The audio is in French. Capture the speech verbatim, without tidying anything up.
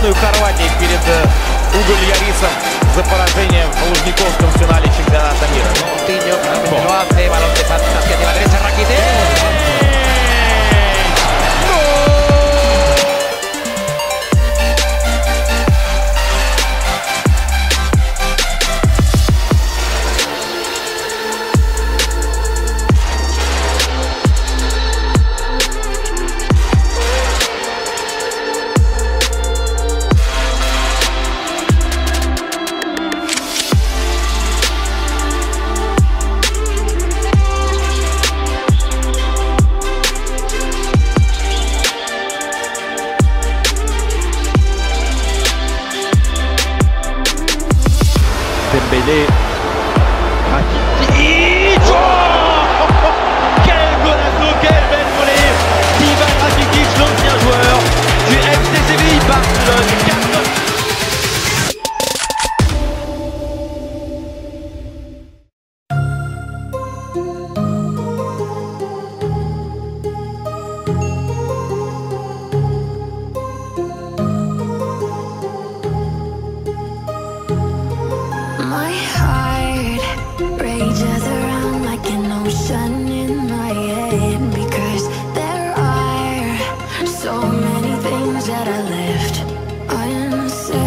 сборную Хорватии перед Уголь Ярисом за поражение в Лужниковском финале чемпионата мира. Lo hace, balón de salta hacia la derecha, Rakitic. Dembélé, Rakitic, oh quel golazo, quelle belle volée d'Ivan Rakitic, l'ancien joueur du F C Séville Barcelone. My heart rages around like an ocean in my head, because there are so many things that I left unsaid.